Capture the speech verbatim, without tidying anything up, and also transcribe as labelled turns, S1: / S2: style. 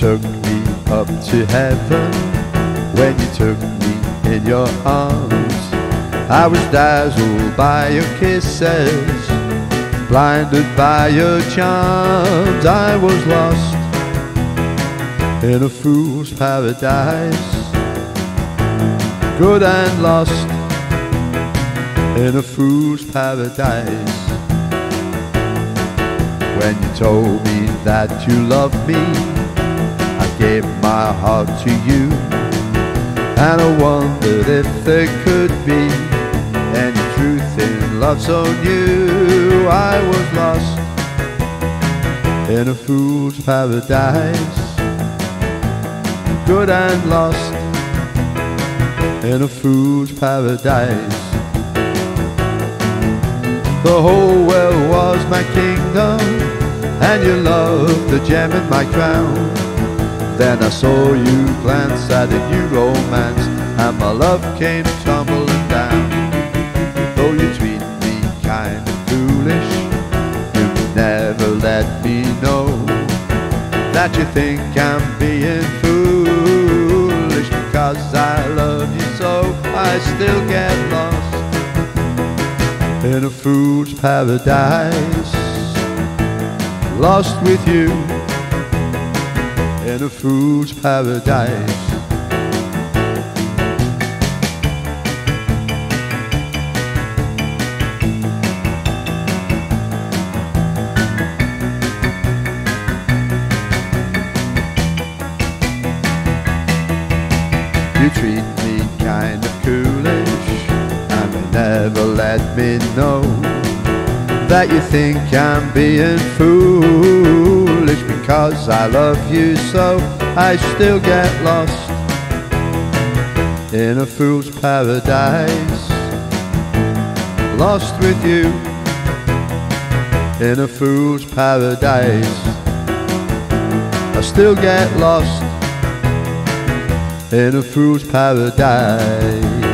S1: took me up to heaven, when you took me in your arms, I was dazzled by your kisses, blinded by your charms. I was lost in a fool's paradise, good and lost in a fool's paradise. When you told me that you loved me, I gave my heart to you, and I wondered if there could be any truth in love so new. I was lost in a fool's paradise, good and lost in a fool's paradise. The whole world was my kingdom, and your love the gem in my crown. Then I saw you glance at a new romance, and my love came tumbling down. Though you treat me kind of foolish, you never let me know that you think I'm being foolish. Because I love you so, I still get lost in a fool's paradise, lost with you in a fool's paradise. You treat me kind of coolish, and you never let me know that you think I'm being foolish. Because I love you so, I still get lost in a fool's paradise, lost with you in a fool's paradise. I still get lost in a fool's paradise.